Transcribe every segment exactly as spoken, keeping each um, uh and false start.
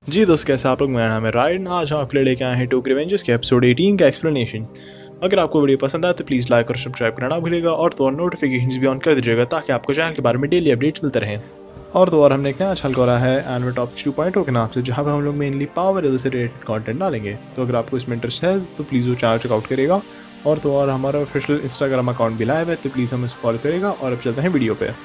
जी दोस्त, कैसे आप लोग। मेरा नाम है रायन। आज हम आपके लिए लेके आए हैं टोक्यो रिवेंजर्स के एपिसोड अठारह का एक्सप्लेनेशन। अगर आपको वीडियो पसंद आए तो प्लीज़ लाइक और सब्सक्राइब करना भूलिएगा और तो और नोटिफिकेशंस भी ऑन कर दीजिएगा ताकि आपको चैनल के बारे में डेली अपडेट्स मिलते रहें। और तो और हमने एक नया चैनल खोला है एनवे टॉप टू पॉइंट के नाम से, जहाँ पर हम लोग मेनली पावर से रिलेटेड कॉन्टेंट डालेंगे। तो अगर आपको इसमें इंटरेस्ट है तो प्लीज़ वो चैनल चेकआउट करेगा। और तो और हमारा ऑफिशियल इंस्टाग्राम अकाउंट भी लाइव है, तो प्लीज़ हमें फॉलो करेगा। और अब चलते हैं वीडियो पे।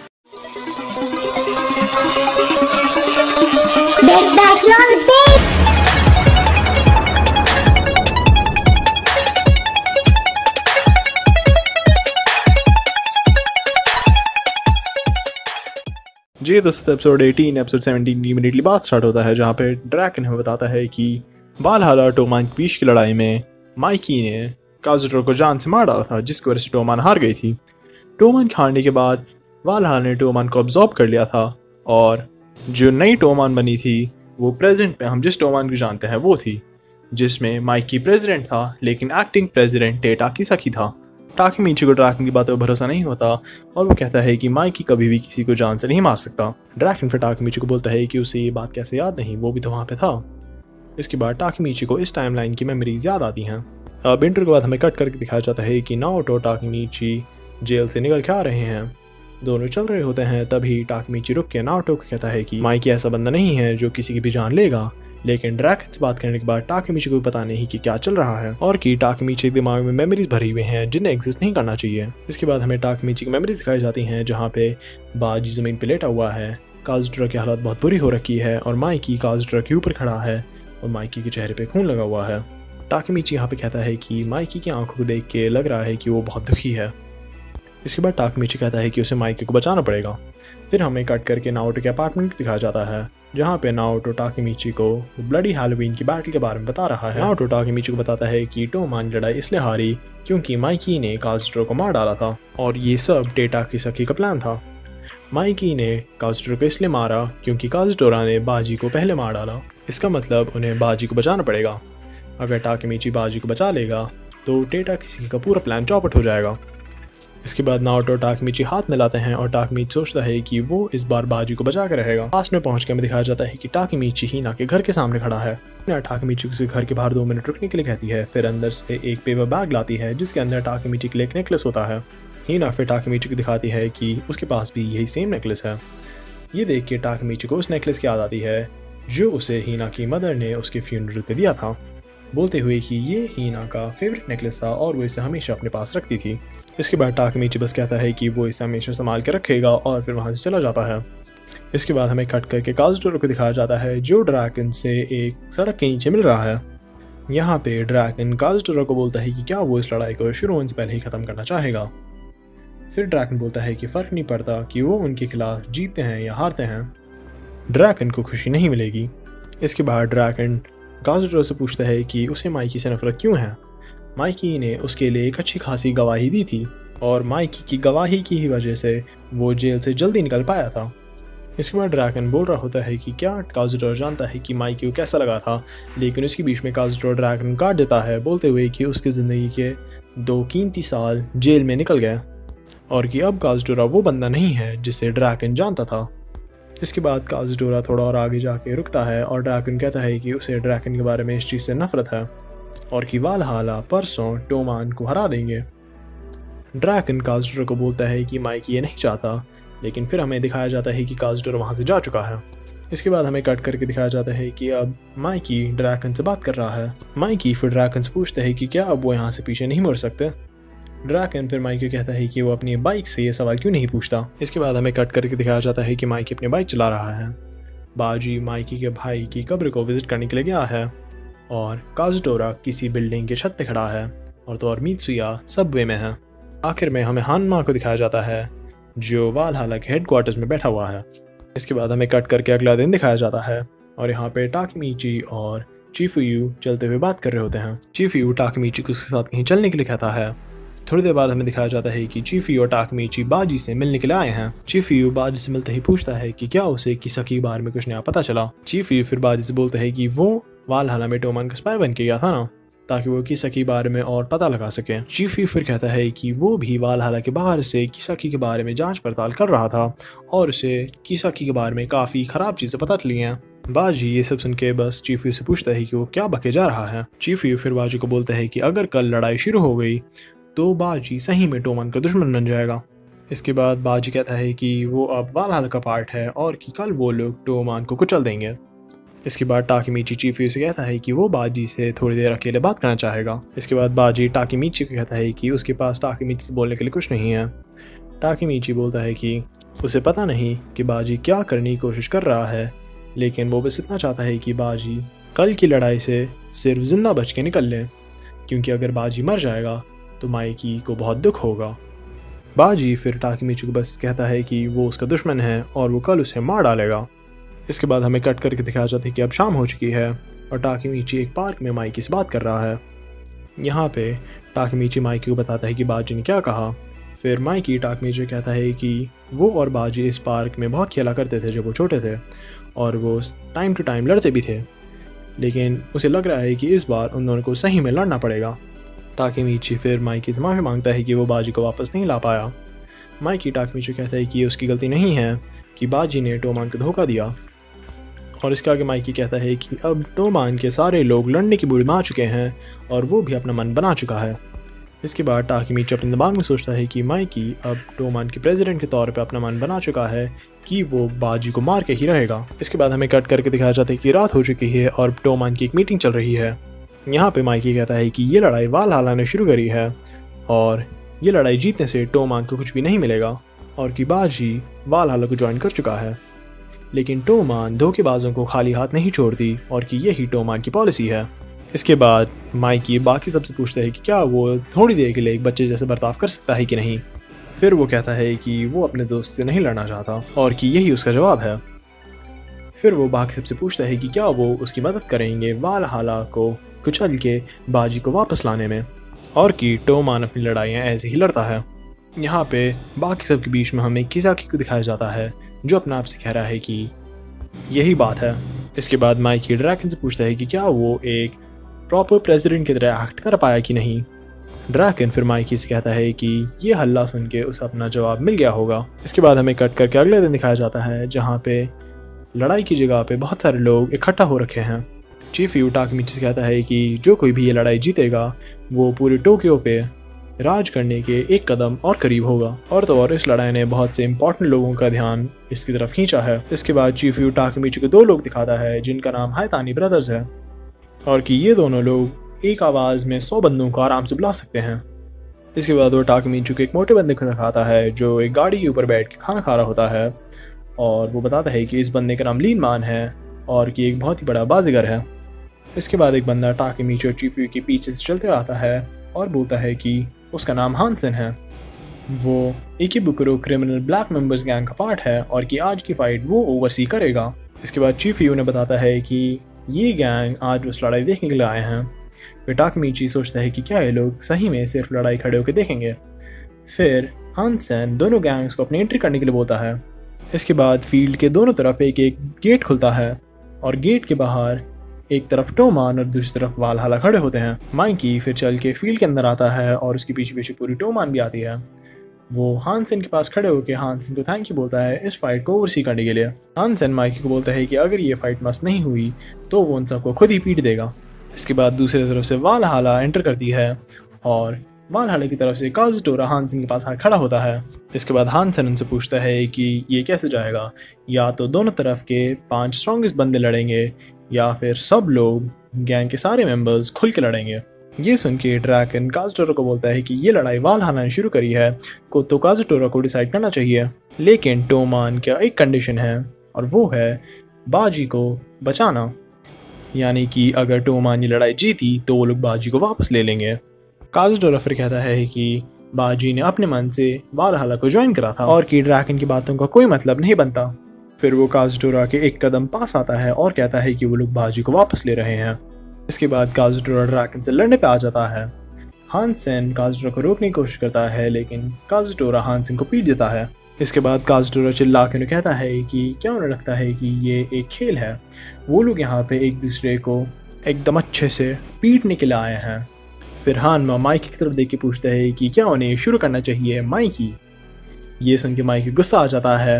जी दोस्तों, एपिसोड अठारह एपिसोड सत्रह की इमीडिएटली बात स्टार्ट होता है, जहाँ पे ड्रैकन हमें बताता है कि वालहल्ला टोमान के बीच की लड़ाई में माइकी ने काजुटो को जान से मार डाला था, जिसकी वजह से टोमान हार गई थी। टोमान के हारने के बाद वालहल्ला ने टोमान को अब्जॉर्ब कर लिया था और जो नई टोमान बनी थी वो प्रेजेंट में हम जिस टोमान को जानते हैं वो थी, जिसमें माइकी प्रेसिडेंट था लेकिन एक्टिंग प्रेसिडेंट टेटा किसाकी था। टाकीमीची को ड्रैकन की बातों पर भरोसा नहीं होता और वो कहता है कि माइकी कभी भी किसी को जान से नहीं मार सकता। ड्रैकन फिर टाकीमीची को बोलता है कि उसे ये बात कैसे याद नहीं, वो भी तो वहाँ पे था। इसके बाद टाकीमीची को इस टाइमलाइन की मेमोरीज याद आती हैं। अब इंटर के बाद हमें कट करके दिखाया जाता है कि नाओटो टाकीमीची जेल से निकल के आ रहे हैं। दोनों चल रहे होते हैं, तभी टाकीमीची रुक के नाओटो को कहता है कि माइकी ऐसा बंदा नहीं है जो किसी की भी जान लेगा। लेकिन ड्रैकन से बात करने के बाद टाकीमीची को पता नहीं कि क्या चल रहा है और कि टाकीमीची के दिमाग में मेमोरीज भरी हुई हैं जिन्हें एग्जिस्ट नहीं करना चाहिए। इसके बाद हमें टाकीमीची की मेमोरीज दिखाई जाती हैं, जहाँ पे बाजी जमीन पे लेटा हुआ है। काजुटो की हालत बहुत बुरी हो रखी है और माइकी काजुटो के ऊपर खड़ा है और माइकी के चेहरे पे खून लगा हुआ है। टाकीमीची यहाँ पे कहता है कि माइकी की आंखों को देख के लग रहा है कि वो बहुत दुखी है। इसके बाद टाकीमीची कहता है कि उसे माइकी को बचाना पड़ेगा। फिर हमें कट करके नाओटो के अपार्टमेंट दिखाया जाता है, जहाँ पे नाओटो टाकीमीची को ब्लडी हैलोवीन की बैटल के बारे में बता रहा है। नाओटो टाकीमीची को बताता है कि टोमान लड़ाई इसलिए हारी क्योंकि माइकी ने काजुटो को मार डाला था और ये सब टेटा किसाकी का प्लान था। माइकी ने काजुटो को इसलिए मारा क्योंकि काजुटोरा ने बाजी को पहले मार डाला। इसका मतलब उन्हें बाजी को बचाना पड़ेगा। अगर टाकीमीची बाजी को बचा लेगा तो टेटा किसाकी का पूरा प्लान चौपट हो जाएगा। इसके बाद नाओटो टाकीमीची हाथ मिलाते हैं और टाकीमीची सोचता है कि वो इस बार बाजी को बचा कर रहेगा। पास में पहुंच के हमें दिखाया जाता है कि टाकीमीची हिना के घर के सामने खड़ा है। टाकीमीची उसे घर के बाहर दो मिनट रुकने के लिए कहती है। फिर अंदर से एक पेपर बैग लाती है जिसके अंदर टाकीमीची के लिए एक नेकलेस होता है। हिना फिर टाकीमीची को दिखाती है कि उसके पास भी यही सेम नेकलेस है। ये देख के टाकीमीची को उस नेकलेस की याद आती है जो उसे हिना की मदर ने उसके फ्यूनरल पे दिया था, बोलते हुए कि ये हिना का फेवरेट नेकलेस था और वो इसे हमेशा अपने पास रखती थी। इसके बाद टाकीमीची बस कहता है कि वो इसे हमेशा संभाल के रखेगा और फिर वहाँ से चला जाता है। इसके बाद हमें कट करके काजुटो को दिखाया जाता है जो ड्रैकन से एक सड़क के नीचे मिल रहा है। यहाँ पे ड्रैकन काजुटो को बोलता है कि क्या वो इस लड़ाई को शुरू होने से पहले ही ख़त्म करना चाहेगा। फिर ड्रैकन बोलता है कि फ़र्क नहीं पड़ता कि वो उनके खिलाफ जीतते हैं या हारते हैं, ड्रैकन को खुशी नहीं मिलेगी। इसके बाद ड्रैकन काजुटो से पूछता है कि उसे माइकी से नफरत क्यों है। माइकी ने उसके लिए एक अच्छी खासी गवाही दी थी और माइकी की गवाही की ही वजह से वो जेल से जल्दी निकल पाया था। इसके बाद ड्रैकन बोल रहा होता है कि क्या काजुटो जानता है कि माइकी को कैसा लगा था, लेकिन उसके बीच में काजुटो ड्रैकन काट देता है, बोलते हुए कि उसकी ज़िंदगी के दो कीमती साल जेल में निकल गए और कि अब काजुटो वो बंदा नहीं है जिसे ड्रैकन जानता था। इसके बाद काजुटो थोड़ा और आगे जाके रुकता है और ड्रैकन कहता है कि उसे ड्रैकन के बारे में इस चीज़ से नफरत है और कि वालहल्ला परसों टोमान को हरा देंगे। ड्रैकन काजुटो को बोलता है कि माइकी ये नहीं चाहता, लेकिन फिर हमें दिखाया जाता है कि काजुटो वहाँ से जा चुका है। इसके बाद हमें कट करके दिखाया जाता है कि अब माइकी ड्रैकन से बात कर रहा है। माइकी फिर ड्रैकन से पूछता है कि क्या अब वो यहाँ से पीछे नहीं मुड़ सकते। ड्रैकन फिर माइकी कहता है कि वो अपनी बाइक से ये सवाल क्यों नहीं पूछता। इसके बाद हमें कट करके दिखाया जाता है कि माइकी अपनी बाइक चला रहा है। बाजी माइकी के भाई की कब्र को विजिट करने के लिए गया है और काजुटोरा किसी बिल्डिंग के छत पे खड़ा है और तो और मित्सुया सबवे में है। आखिर में हमें हानमा को दिखाया जाता है जो वालहल्ला के हेडक्वार्टर्स में बैठा हुआ है। इसके बाद हमें कट करके अगला दिन दिखाया जाता है और यहाँ पे टाकीमीची और चीफुयू चलते हुए बात कर रहे होते हैं। चीफुयू टाकीमीची को उसके साथ कहीं चलने के लिए कहता है। थोड़ी देर बाद हमें दिखाया जाता है कि चीफुयू और टाकीमीची बाजी से मिलने के लिए आए हैं। चीफुयू बाजी से मिलते ही पूछता है कि क्या उसे किसाकी के बारे में कुछ नया पता चला। चीफुयू फिर बाजी से बोलते हैं कि वो वालहल्ला में टोमान का स्पाई बन के गया था ना, ताकि वो किसाकी के बारे में और पता लगा सके। चीफुयू फिर कहता है कि वो भी वालहल्ला के बाहर से किसाकी के बारे में जांच पड़ताल कर रहा था और उसे किसाकी के बारे में काफ़ी ख़राब चीज़ें पता चली हैं। बाजी ये सब सुन के बस चीफू से पूछता है कि वो क्या बके जा रहा है। चीफू फिर बाजी को बोलता है कि अगर कल लड़ाई शुरू हो गई तो बाजी सही में टोमान का दुश्मन बन जाएगा। इसके बाद बाजी कहता है कि वो अब वालहला का पार्ट है और कि कल वो लोग टोमान को कुचल देंगे। इसके बाद टाकीमीची चीफू से कहता है कि वो बाजी से थोड़ी देर अकेले बात करना चाहेगा। इसके बाद बाजी टाकीमीची को कहता है कि उसके पास टाकीमीची से बोलने के लिए कुछ नहीं है। टाकीमीची बोलता है कि उसे पता नहीं कि बाजी क्या करने की कोशिश कर रहा है, लेकिन वो बस इतना चाहता है कि बाजी कल की लड़ाई से सिर्फ जिंदा बच के निकल ले, क्योंकि अगर बाजी मर जाएगा तो माइकी को बहुत दुख होगा। बाजी फिर टाकीमीची को बस कहता है कि वो उसका दुश्मन है और वो कल उसे मार डालेगा। इसके बाद हमें कट करके दिखाया जाता है कि अब शाम हो चुकी है और टाकीमीची एक पार्क में माइकी से बात कर रहा है। यहाँ पे टाकीमीची माइकी को बताता है कि बाजी ने क्या कहा। फिर माइकी टाकीमीची कहता है कि वो और बाजी इस पार्क में बहुत खेला करते थे जब वो छोटे थे और वो टाइम टू टाइम लड़ते भी थे, लेकिन उसे लग रहा है कि इस बार उन दोनों को सही में लड़ना पड़ेगा। टाकीमीची फिर माइकी से माफ़ी मांगता है कि वो बाजी को वापस नहीं ला पाया। माइकी टाकीमीची कहता है कि ये उसकी गलती नहीं है कि बाजी ने टोमान को धोखा दिया, और इसके आगे माइकी कहता है कि अब टोमान के सारे लोग लड़ने की बूढ़ी में आ चुके हैं और वो भी अपना मन बना चुका है। इसके बाद टाकीमीची अपने दिमाग में सोचता है कि माइकी अब टोमान के प्रेसिडेंट के तौर पे अपना मन बना चुका है कि वो बाजी को मार के ही रहेगा। इसके बाद हमें कट करके दिखाया जाता है कि रात हो चुकी है और टोमान की एक मीटिंग चल रही है। यहाँ पे माइकी कहता है कि ये लड़ाई वालहला ने शुरू करी है और ये लड़ाई जीतने से टोमान को कुछ भी नहीं मिलेगा और कि बाजी वालहला को ज्वाइन कर चुका है, लेकिन टोमान धोखेबाजों को खाली हाथ नहीं छोड़ती और कि यही टोमान की पॉलिसी है। इसके बाद माइकी बाकी सबसे पूछता है कि क्या वो थोड़ी देर के लिए एक बच्चे जैसे बर्ताव कर सकता है कि नहीं। फिर वो कहता है कि वो अपने दोस्त से नहीं लड़ना चाहता और कि यही उसका जवाब है। फिर वो बाकी सबसे पूछता है कि क्या वो उसकी मदद करेंगे वालहला को कुचल के बाजी को वापस लाने में, और कि टोमान अपनी लड़ाइयाँ ऐसे ही लड़ता है। यहाँ पे बाकी सब के बीच में हमें किसाकी को दिखाया जाता है जो अपने आप से कह रहा है कि यही बात है। इसके बाद माइकी ड्रैकन से पूछता है कि क्या वो एक प्रॉपर प्रेसिडेंट की तरह एक्ट कर पाया कि नहीं। ड्रैकन फिर माइकी से कहता है कि ये हल्ला सुन के उसे अपना जवाब मिल गया होगा। इसके बाद हमें कट करके अगले दिन दिखाया जाता है जहाँ पे लड़ाई की जगह पे बहुत सारे लोग इकट्ठा हो रखे हैं। चीफू टाकीमीची से कहता है कि जो कोई भी ये लड़ाई जीतेगा वो पूरे टोक्यो पे राज करने के एक कदम और करीब होगा, और तो और इस लड़ाई ने बहुत से इंपॉर्टेंट लोगों का ध्यान इसकी तरफ खींचा है। इसके बाद चीफू टाकीमीची को दो लोग दिखाता है जिनका नाम हायतानी ब्रदर्स है और कि ये दोनों लोग एक आवाज़ में सौ बंदों को आराम से बुला सकते हैं। इसके बाद वो टाकीमीची को एक मोटे बंदे को दिखाता है जो एक गाड़ी के ऊपर बैठ के खाना खा रहा होता है और वो बताता है कि इस बंदे का नाम लीन मान है और कि एक बहुत ही बड़ा बाजीगर है। इसके बाद एक बंदा टाकीमीची और चीफू के पीछे से चलते आता है और बोलता है कि उसका नाम हानसेन है, वो Ikebukuro criminal black members gang का पार्ट है और कि आज की फाइट वो ओवरसी करेगा। इसके बाद चीफू ने बताता है कि ये गैंग आज उस लड़ाई देखने के लिए आए हैं। फिर टाकीमीची सोचता है कि क्या ये लोग सही में सिर्फ लड़ाई खड़े होकर देखेंगे। फिर हानसेन दोनों गैंग्स को अपनी एंट्री करने के लिए बोलता है। इसके बाद फील्ड के दोनों तरफ एक एक गेट खुलता है और गेट के बाहर एक तरफ टोमान और दूसरी तरफ वालहला खड़े होते हैं। माइकी फिर चल के फील्ड के अंदर आता है और उसके पीछे पीछे पूरी टोमान भी आती है। वो हानसेन के पास खड़े होकर हानसेन को थैंक यू बोलता है इस फाइट को ओवरसी करने के लिए। हानसेन माइकी को बोलता है कि अगर ये फाइट मस्त नहीं हुई तो वो उन सबको खुद ही पीट देगा। इसके बाद दूसरी तरफ से वालहला एंटर करती है और वालहला की तरफ से काजुटोरा हानसेन के पास खड़ा होता है। इसके बाद हानसेन उनसे पूछता है कि ये कैसे जाएगा, या तो दोनों तरफ के पांच स्ट्रॉन्गेस्ट बंदे लड़ेंगे या फिर सब लोग गैंग के सारे मेंबर्स खुल के लड़ेंगे। ये सुन के ड्रैकन काजुटोरा को बोलता है कि ये लड़ाई वालहला ने शुरू करी है को तो काजुटोरा को डिसाइड करना चाहिए, लेकिन टोमान का एक कंडीशन है और वो है बाजी को बचाना, यानी कि अगर टोमान ये लड़ाई जीती तो वो लोग बाजी को वापस ले लेंगे। काजुटोरा फिर कहता है कि बाजी ने अपने मन से वालहला को ज्वाइन करा था और कि ड्रैकन की बातों का कोई मतलब नहीं बनता। फिर वो काजुटोरा के एक कदम पास आता है और कहता है कि वो लोग बाजी को वापस ले रहे हैं। इसके बाद काजुटोरा ड्रैकन से लड़ने पे आ जाता है। हानसेन काजुटोरा को रोकने की कोशिश करता है लेकिन काजुटोरा हानसेन को पीट देता है। इसके बाद काजुटोरा चिल्ला के उन्हें कहता है कि क्या उन्हें लगता है कि ये एक खेल है, वो लोग यहाँ पे एक दूसरे को एकदम अच्छे से पीटने के लिए आए हैं। फिर हानमा माइकी की तरफ देख के पूछते हैं कि क्या उन्हें शुरू करना चाहिए माइकी। ये सुन के माइकी गुस्सा आ जाता है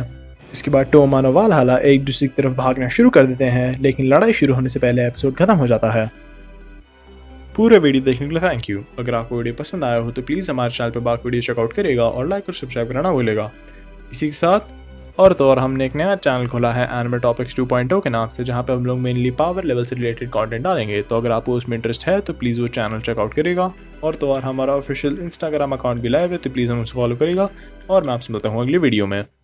इसके बाद टोमान और वालहला एक दूसरे की तरफ भागना शुरू कर देते हैं, लेकिन लड़ाई शुरू होने से पहले एपिसोड खत्म हो जाता है। पूरे वीडियो देखने के लिए थैंक यू। अगर आपको वीडियो पसंद आया हो तो प्लीज़ हमारे चैनल पर बाकी वीडियो चेकआउट करेगा और लाइक और सब्सक्राइब करना ना भूलेगा। इसी के साथ और तो और हमने एक नया चैनल खोला है anime topics two point O के नाम से, जहाँ पे हम लोग मेनली पावर लेवल से रिलेटेड कंटेंट डालेंगे। तो अगर आपको उसमें इंटरेस्ट है तो प्लीज़ वो चैनल चेकआउट करेगा। और तो और हमारा ऑफिशियल इंस्टाग्राम अकाउंट भी लाइव है, तो प्लीज़ हम उसे फॉलो करेगा। और मैं आपसे मिलता हूँ अगली वीडियो में।